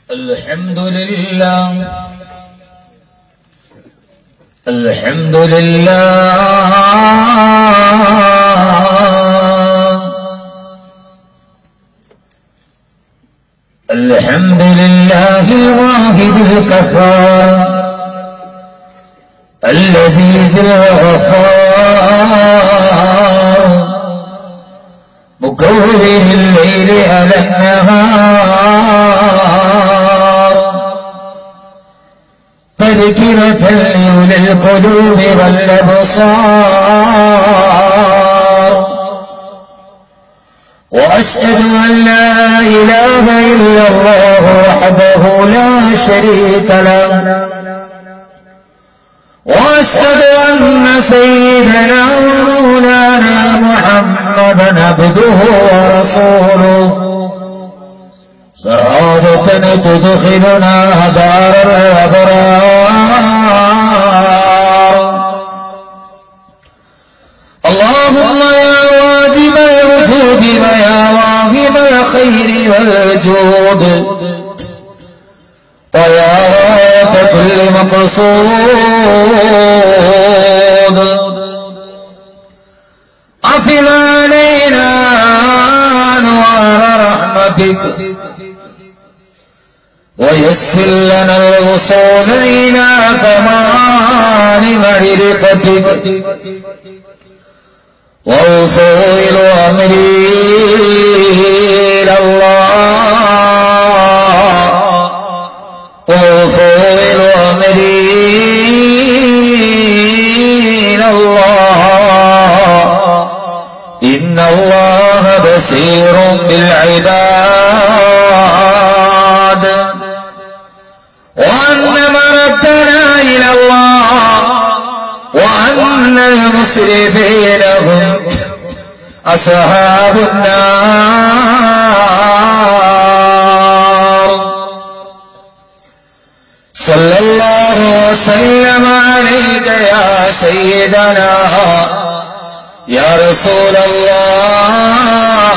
الحمد لله الحمد لله الحمد لله الواحد القهار العزيز الغفار مكور الليل على النهار تذكرة لأولي القلوب والأبصار وأشهد أن لا إله إلا الله وحده لا شريك له وأشهد أن سيدنا ومولانا محمدا عبده ورسوله سعادة تدخلنا دار الأبرار اللهم يا واجب الوجود ويا واهب الخير والجود ويا غاية كل مقصود أفض علينا أنوار رحمتك ويسر لنا الوصول إلى كمال معرفتك وأفوض أمري إلى الله وأفوض أمري إلى الله إن الله بصير بالعباد وأن مردنا إلى الله وأن المسرفين هم أصحاب النار صلى الله وسلم عليك يا سيدنا يا رسول الله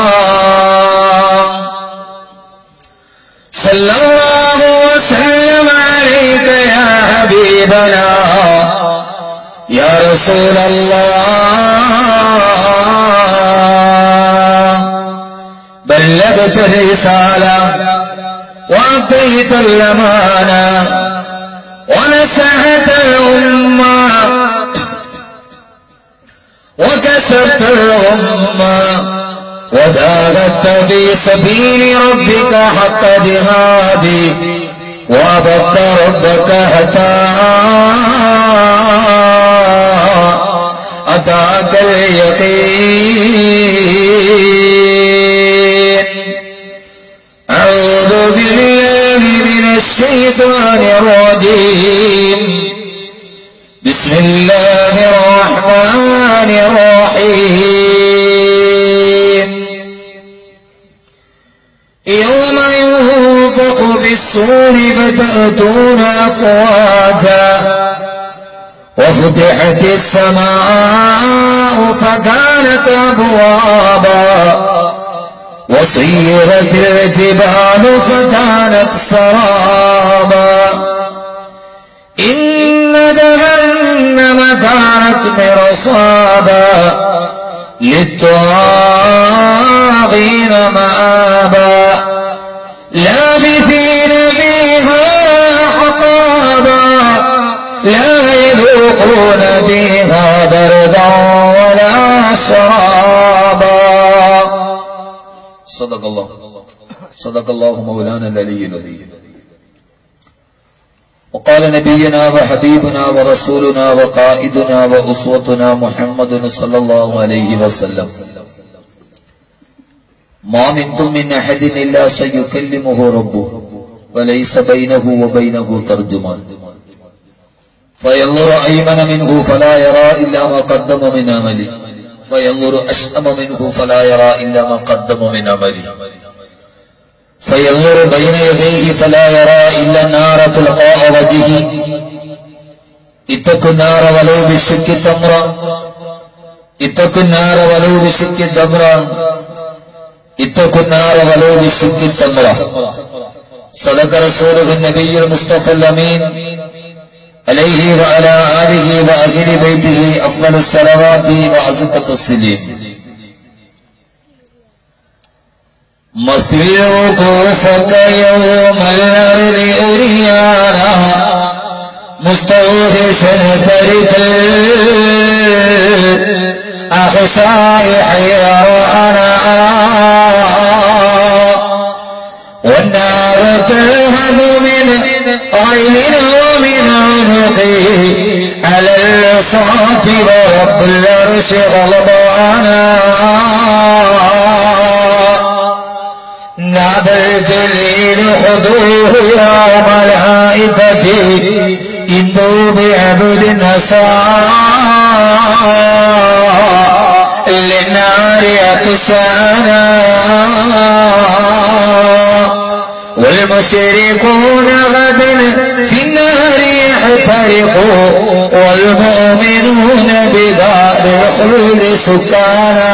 صلى الله وسلم عليك يا حبيبنا يا رسول الله بلغت الرسالة وأعطيت الأمانة ونصحت الأمة وكسبت الأمة وجاهدت في سبيل ربك حق جهادي وعبدت ربك حتى أتاك اليقين أعوذ بالله من الشيطان الرجيم بسم الله الرحمن الرحيم يوم ينفخ في الصور فتأتون أفواجا وفتحت السماء فكانت أبوابا وسيرت الجبال فكانت سرابا إن جهنم كانت مرصادا للطاغين مآبا لابثين فيها حقابا لا يذوقون فيها بردا ولا شرابا صدق الله مولانا العلي العظيم وقال نبينا وحبيبنا ورسولنا وقائدنا وأسوتنا محمد صلى الله عليه وسلم ما منكم من أحد إلا سيكلمه ربه وليس بينه وبينه ترجمان فينظر أيمن منه فلا يرى إلا ما قدم من عمله فينظر أشأم منه فلا يرى إلا ما قدم من عمله فينظر بين يديه فلا يرى إلا النار تلقاء وجهه اتقوا النار ولو بشق تمرة اتقوا النار ولو بشق تمرة اتقوا النار ولو بشق تمرة صدق رسوله النبي المصطفى الأمين عليه وعلى آله وأهل بيته أفضل الصلوات وأزكى التسليم. مثل وقوفك يوم الأرض أريانا مستوحشا ترك الأحشاء حيرانا والنار تلهب من عين ومن عنقه على الصاف ورب العرش غضبانا نادى الجليل خذوه يا ملائكتي إنه بعبد نساء للنار أكسانا والمشركون غدا في النار يحترقوا والمؤمنون بدار الخلد سكانا.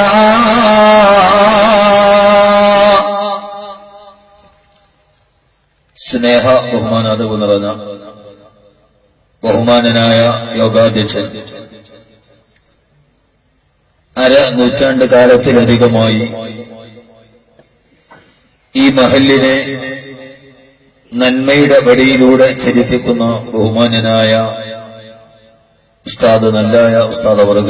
സ്നേഹ ബഹുമാനാദവ് നിറഞ്ഞ ബഹുമാനനായ യോഗാധ്യക്ഷൻ, നൂറ്റാണ്ട് കാലത്തിലധികമായി ഈ മഹല്ലിനെ നന്മയുടെ വഴിയിലൂടെ ചരിപ്പിക്കുന്ന ബഹുമാനനായ ഉസ്താദ് നല്ലായ ഉസ്താദ് അവറുകൾ,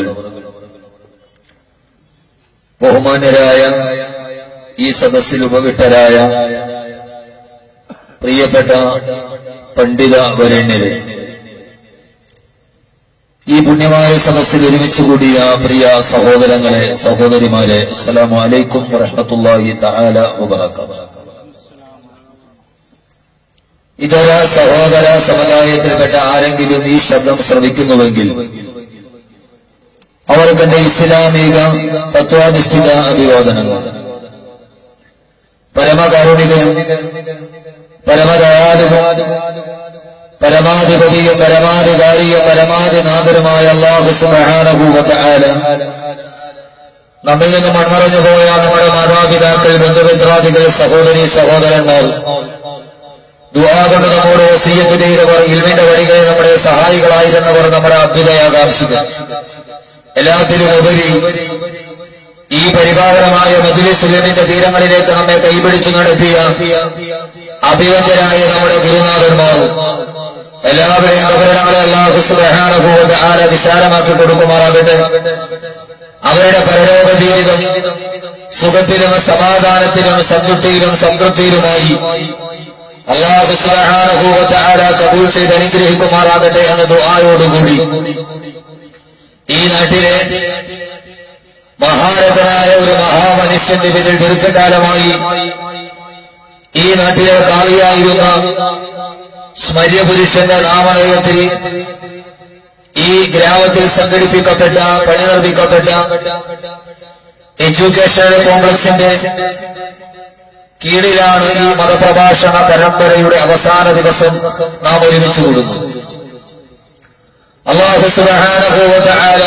ബഹുമാനരായ ഈ സദസ്സിൽ ഉപവിട്ടരായ പ്രിയപ്പെട്ട പണ്ഡിത വരണ്യരെ, ഈ പുണ്യമായ സദസ്സിൽ ഒരുമിച്ച് കൂടിയ പ്രിയ സഹോദരങ്ങളെ, സഹോദരിമാരെ, അസ്സലാമു അലൈക്കും വറഹ്മത്തുള്ളാഹി തആല വബറകാതുഹു. ഇതര സഹോദര സമുദായത്തിൽപ്പെട്ട ആരെങ്കിലും ഈ ശബ്ദം ശ്രവിക്കുന്നുവെങ്കിൽ അവർക്ക് എന്റെ ഇസ്ലാമിക തത്വാധിഷ്ഠിത അഭിവാദനങ്ങൾ. പരമകാരുണികനും പരമദയാലുവും പരമാധിപതിയും പരമാധികാരിയും പരമാധിനാഥനുമായ അല്ലാഹു സുബ്ഹാനഹു വ തആല നമ്മിൽ നിന്ന് മൺമറഞ്ഞു പോയ നമ്മുടെ മാതാപിതാക്കൾ, ബന്ധുമിത്രാദികൾ, സഹോദരി സഹോദരന്മാർ, ദുആ കൊണ്ട് നമ്മോട് വസിയ്യത്ത് ചെയ്തവർ, ഇൽമിന്റെ വഴികളിൽ നമ്മുടെ സഹായികളായിരുന്നവർ, നമ്മുടെ അഭ്യുദയാകാംക്ഷികൾ, എല്ലാത്തിലും ഉപരി ഈ പരിപാവനമായ മജ്‌ലിസ് ഇൽമിന്റെ തീരങ്ങളിലേക്ക് നമ്മെ കൈപിടിച്ചു നടത്തിയ അഭിവന്ദരായ നമ്മുടെ ഗുരുനാഥന്മാർ, എല്ലാവരെയും അവരുടെ അല്ലാഹു സുബ്ഹാനഹു വ തആല വിശാലമാക്കി കൊടുക്കുമാറാകട്ടെ. അവരുടെ പരലോക ജീവിതം സുഖത്തിലും സമാധാനത്തിലും സന്തുഷ്ടിയിലും സംതൃപ്തിയിലുമായി അല്ലാഹു സുബ്ഹാനഹു വ തആല കബൂൽ ചെയ്ത് അനുഗ്രഹിക്കുമാറാകട്ടെ എന്ന ദുആയോടുകൂടി ഈ നാട്ടിലെ മഹാരഥനായ ഒരു മഹാമനുഷ്യന്റെ പേരിൽ ദീർഘകാലമായി ഈ നാട്ടിലെ കാളിയായിരുന്ന സ്മര്യപുരുഷന്റെ നാമധേയത്തിൽ ഈ ഗ്രാമത്തിൽ സംഘടിപ്പിക്കപ്പെട്ട, പണി നിർമ്മിക്കപ്പെട്ട എഡ്യൂക്കേഷണൽ കോംപ്ലക്സിന്റെ കീഴിലാണ് ഈ മതപ്രഭാഷണ പരമ്പരയുടെ അവസാന ദിവസം നാം ഒരുമിച്ച് കൂടുന്നു. അല്ലാഹു സുബ്ഹാനഹു വ തആല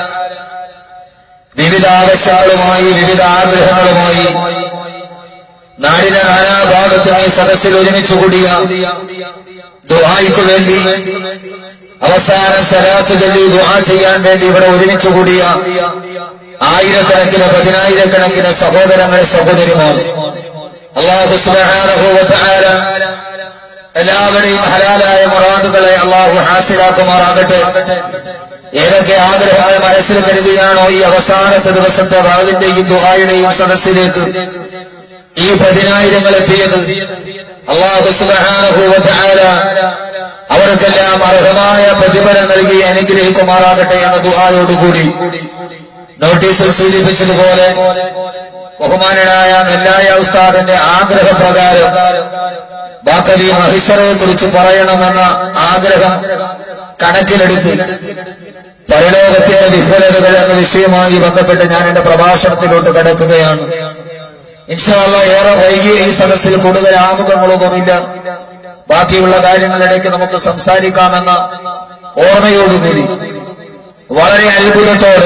വിവിധ ആവശ്യങ്ങളുമായി, വിവിധ ആഗ്രഹങ്ങളുമായി നാടിന്റെ നാനാഭാഗത്തും ഈ സദസ്സിൽ ഒരുമിച്ച് കൂടിയ ദുആയ്ക്ക് വേണ്ടി, അവസാനം സലാത്ത് ചൊല്ലി ദുആ ചെയ്യാൻ വേണ്ടി ഇവിടെ ഒരുമിച്ച് കൂടിയ ആയിരക്കണക്കിന് പതിനായിരക്കണക്കിന് സഹോദരങ്ങളെ, സഹോദരിമാർ, അല്ലാഹു സുബ്ഹാനഹു വ തആല എല്ലാവരുടെയും ഹലാലായ മുറാദുകളെ അല്ലാഹു ഹാസിലാക്കുമാറാകട്ടെ. ഏതൊക്കെ ആഗ്രഹങ്ങൾ മനസ്സിൽ കരുതിയാണോ ഈ അവസാനത്തെ ദിവസത്തെ വാദിന്റെയും ദുആയുടെയും സദസ്സിലേക്ക് ഈ 10,000 എത്തിയത്, അല്ലാഹു സുബ്ഹാനഹു വ തആല അവർക്കെല്ലാം അർഹമായ പ്രതിഫലം നൽകി അനുഗ്രഹിക്കുമാറാകട്ടെ എന്ന ദുആയോടുകൂടി നോട്ടീസിൽ സൂചിപ്പിച്ചതുപോലെ ബഹുമാനനായ നെല്ലായ ഉസ്താദിന്റെ ആഗ്രഹപ്രകാരം ബാക്കവി മഹിഷറയെ കുറിച്ച് പറയണമെന്ന ആഗ്രഹം കണക്കിലെടുത്ത് പരലോകത്തിന്റെ വിഫലതകൾ എന്ന വിഷയവുമായി ബന്ധപ്പെട്ട് ഞാൻ എന്റെ പ്രഭാഷണത്തിലോട്ട് കടക്കുകയാണ്. ഇൻഷാ അല്ലാഹ് ഏറെ വൈകിയ ഈ സദസ്സിൽ കൂടുതൽ ആമുഖങ്ങളൊന്നുമില്ല. ബാക്കിയുള്ള കാര്യങ്ങളിലേക്ക് നമുക്ക് സംസാരിക്കാമെന്ന ഓർമ്മയോടുകൂടി വളരെ അത്ഭുതത്തോടെ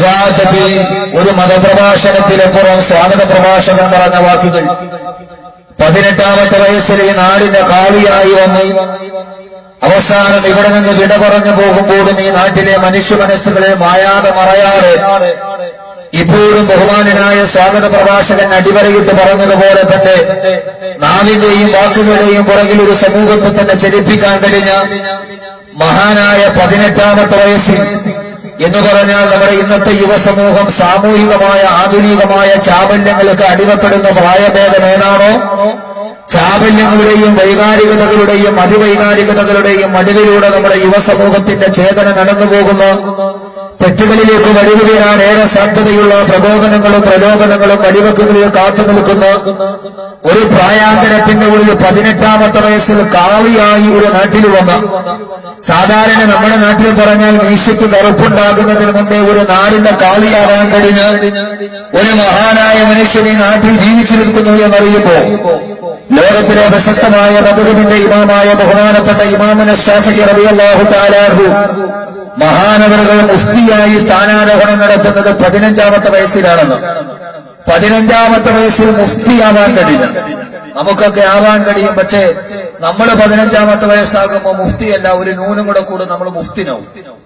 യഥാർത്ഥത്തിൽ ഒരു മതപ്രഭാഷണത്തിലപ്പുറം സ്വാഗത പ്രഭാഷകൻ പറഞ്ഞ വാക്കുകൾ 18ാമത്തെ വയസ്സിൽ ഈ നാടിന്റെ കാവിയായി വന്ന് അവസാനം ഇവിടെ നിന്ന് വിട പറഞ്ഞു പോകുമ്പോഴും ഈ നാട്ടിലെ മനുഷ്യ മനസ്സുകളെ മായാതെ മറയാതെ ഇപ്പോഴും ബഹുമാനനായ സ്വാഗത പ്രഭാഷകൻ അടിവരയിട്ട് പറഞ്ഞതുപോലെ തന്നെ നാവിന്റെയും വാക്കുകളുടെയും പുറകിൽ ഒരു സമൂഹത്തെ തന്നെ ചലിപ്പിക്കാൻ കഴിഞ്ഞ മഹാനായ 18ാമത്തെ വയസ്സിൽ എന്ന് പറഞ്ഞാൽ നമ്മുടെ ഇന്നത്തെ യുവസമൂഹം സാമൂഹികമായ ആധുനികമായ ചാബല്യങ്ങൾക്ക് അടിമപ്പെടുന്ന പ്രായഭേദം ഏതാണോ ചാബല്യങ്ങളുടെയും വൈകാരികതകളുടെയും അതിവൈകാരികതകളുടെയും മടിവിലൂടെ നമ്മുടെ യുവസമൂഹത്തിന്റെ ചേതന നടന്നുപോകുന്ന തെറ്റുകളിലേക്ക് വഴിവിടാൻ ഏറെ സാധ്യതയുള്ള പ്രകോപനങ്ങളും പ്രലോഭനങ്ങളും വഴിവെക്കുകളിൽ കാത്തു നിൽക്കുന്ന ഒരു പ്രായാന്തരത്തിന്റെ ഉള്ളിൽ 18ാമത്തെ വയസ്സിൽ കാവിയായി ഒരു നാട്ടിൽ വന്ന സാധാരണ നമ്മുടെ നാട്ടിൽ പറഞ്ഞാൽ മീശയ്ക്ക് കറുപ്പുണ്ടാകുന്നതിന് മുമ്പേ ഒരു നാടിന്റെ കാവിയാവാൻ കഴിഞ്ഞ ഒരു മഹാനായ മനുഷ്യൻ ഈ നാട്ടിൽ ജീവിച്ചു നിൽക്കുന്നു എന്നറിയുമ്പോ ലോകത്തിലെ പ്രശസ്തമായ മദ്ഹബിന്റെ ഇമാമായ ബഹുമാനപ്പെട്ട ഇമാമുന ശാഫിഈ റളിയല്ലാഹു തആല അൻഹു മഹാനവറുകൾ മുഫ്തിയായി സ്ഥാനാരോഹണം നടത്തുന്നത് 15ാമത്തെ വയസ്സിലാണെന്ന് 15ാമത്തെ വയസ്സിൽ മുഫ്തിയാവാൻ കഴിയും നമുക്കൊക്കെ ആവാൻ കഴിയും പക്ഷേ നമ്മൾ 15ാമത്തെ വയസ്സാകുമ്പോൾ മുഫ്തിയല്ല ഒരു നൂനും കൂടെ കൂടും നമ്മൾ മുഫ്തിനാവും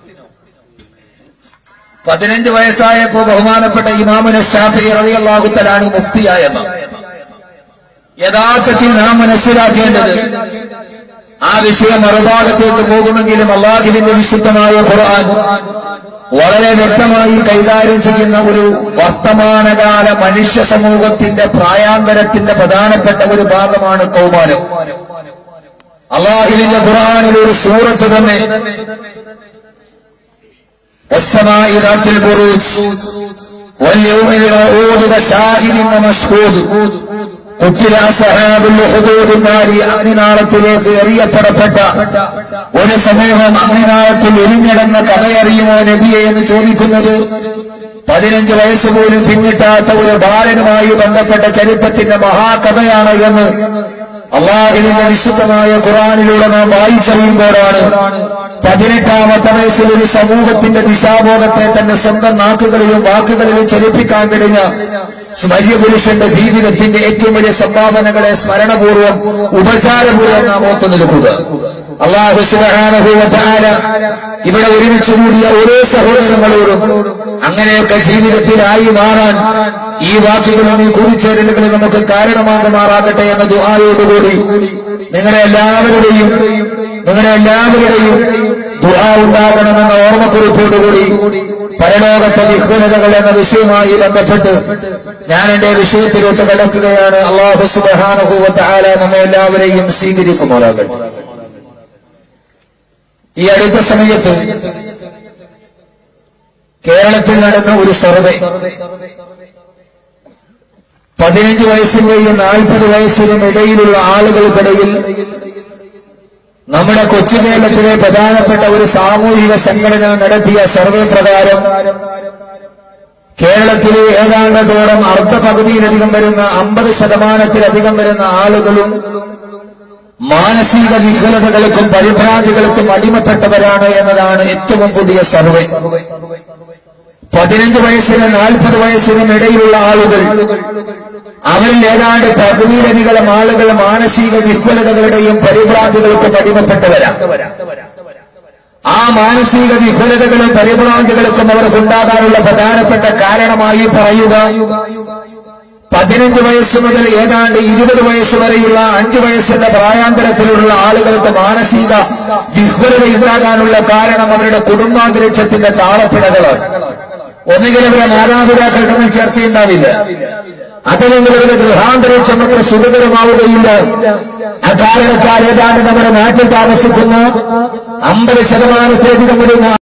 15 വയസ്സായപ്പോ ബഹുമാനപ്പെട്ട ഇമാമുന ശാഫിഈ റളിയല്ലാഹു തആല അൻഹു മുഫ്തിയായെന്ന് യഥാർത്ഥത്തിൽ നാം മനസ്സിലാക്കേണ്ടത് ആ വിഷയം മറുഭാഗത്തേക്ക് പോകുമെങ്കിലും അല്ലാഹുവിന്റെ വിശുദ്ധമായ ഖുർആൻ വളരെ വ്യക്തമായി കൈകാര്യം ചെയ്യുന്ന ഒരു വർത്തമാനകാല മനുഷ്യ സമൂഹത്തിന്റെ പ്രായാന്തരത്തിന്റെ പ്രധാനപ്പെട്ട ഒരു ഭാഗമാണ് കൗമാരം. അല്ലാഹുവിന്റെ ഖുർആനിൽ ഒരു സൂറത്ത് തന്നെ വസ്സമാഇ ദാത്തിൽ ബുറൂജ് വൽയൗമിൽ മൗഊദ് വശാഹിദിൻ വമശ്ഹൂദ് ഖുത്തില അസ്ഹാബുൽ ഹുദൂദ് നാരി അഗ്നിനാളത്തിലേക്ക് എറിയപ്പെടപ്പെട്ട ഒരു സമൂഹം അഗ്നിനാളത്തിൽ എരിഞ്ഞടങ്ങുന്ന കഥയറിയുമോ നബിയെ എന്ന് ചോദിക്കുന്നത് 15 വയസ്സ് പോലും പിന്നിട്ടാത്ത ഒരു ബാലനുമായി ബന്ധപ്പെട്ട ചരിത്രത്തിന്റെ മഹാകഥയാണ് എന്ന് അല്ലാഹുവിന്റെ വിശുദ്ധമായ ഖുർആനിലൂടെ നാം വായിച്ചറിയുമ്പോഴാണ് 18ാമത്തെ വയസ്സിൽ ഒരു സമൂഹത്തിന്റെ ദിശാബോധത്തെ തന്നെ സ്വന്തം നാക്കുകളിലും വാക്കുകളിലും ചലിപ്പിക്കാൻ കഴിഞ്ഞ സ്മര്യപുരുഷന്റെ ജീവിതത്തിന്റെ ഏറ്റവും വലിയ സംഭാവനകളെ സ്മരണപൂർവ്വം ഉപചാരപൂർവ്വം നാം ഓർത്തു നിൽക്കുക. അല്ലാഹു സുബ്ഹാനഹു വ തആല ഇവിടെ ഒരുമിച്ച് കൂടിയ ഓരോ സഹോദരങ്ങളോടും അങ്ങനെയൊക്കെ ജീവിതത്തിലായി മാറാൻ ഈ വാക്കുകളും ഈ കൂടിച്ചേരലുകളും നമുക്ക് കാരണമാകുമാറാകട്ടെ എന്ന ദുആയോടുകൂടി നിങ്ങളെല്ലാവരുടെയും ദുആ ഉണ്ടാകണമെന്ന ഓർമ്മക്കുറിപ്പോടുകൂടി പരലോകത്തെ വിഹ്വലതകൾ എന്ന വിഷയവുമായി ബന്ധപ്പെട്ട് ഞാൻ എന്റെ വിഷയത്തിലോട്ട് കടക്കുകയാണ്. അല്ലാഹു സുബ്ഹാനഹു വ തആല നമ്മെ എല്ലാവരെയും സ്വീകരിക്കുമാറാകട്ടെ. ഈ അടുത്ത സമയത്ത് കേരളത്തിൽ നടന്ന ഒരു സർവേ 15 വയസ്സിന്റെയും 40 വയസ്സിനും ഇടയിലുള്ള ആളുകൾക്കിടയിൽ നമ്മുടെ കൊച്ചു കേരളത്തിലെ പ്രധാനപ്പെട്ട ഒരു സാമൂഹിക സംഘടന നടത്തിയ സർവേ പ്രകാരം കേരളത്തിലെ ഏതാണ്ടതോളം അർദ്ധപകുതിയിലധികം വരുന്ന 50% വരുന്ന ആളുകളും മാനസിക വികലതകൾക്കും പരിഭ്രാന്തികൾക്കും അടിമപ്പെട്ടവരാണ് എന്നതാണ് ഏറ്റവും പുതിയ സർവേ. 15 വയസ്സിനും 40 വയസ്സിനും ഇടയിലുള്ള ആളുകൾ അവരിൽ ഏതാണ്ട് പകുതിയിലധികം ആളുകൾ മാനസിക വിഹ്വലതകളുടെയും പരിഭ്രാന്തികൾക്കും അടിമപ്പെട്ടവരാണ്. ആ മാനസിക വിഹ്വലതകളും പരിഭ്രാന്തികൾക്കും അവർക്കുണ്ടാകാനുള്ള പ്രധാനപ്പെട്ട കാരണമായി പറയുക 15 വയസ്സ് മുതൽ ഏതാണ്ട് 20 വയസ്സ് വരെയുള്ള 5 വയസ്സിന്റെ പ്രായാന്തരത്തിലുള്ള ആളുകൾക്ക് മാനസിക വിഹ്വലത ഉണ്ടാകാനുള്ള കാരണം അവരുടെ കുടുംബാന്തരീക്ഷത്തിന്റെ താളപ്പിഴകളാണ്. ഒന്നുകിൽ അവരുടെ മാതാപിതാക്കൾ തമ്മിൽ ചർച്ചയുണ്ടാവില്ല, അതല്ലെങ്കിൽ അവരുടെ ഗൃഹാന്തരീക്ഷം അത്ര സുഖകരമാവുകയില്ല. അക്കാരണത്താൽ ഏതാണ്ട് നമ്മുടെ നാട്ടിൽ താമസിക്കുന്ന 50%-ലധികം വരുന്ന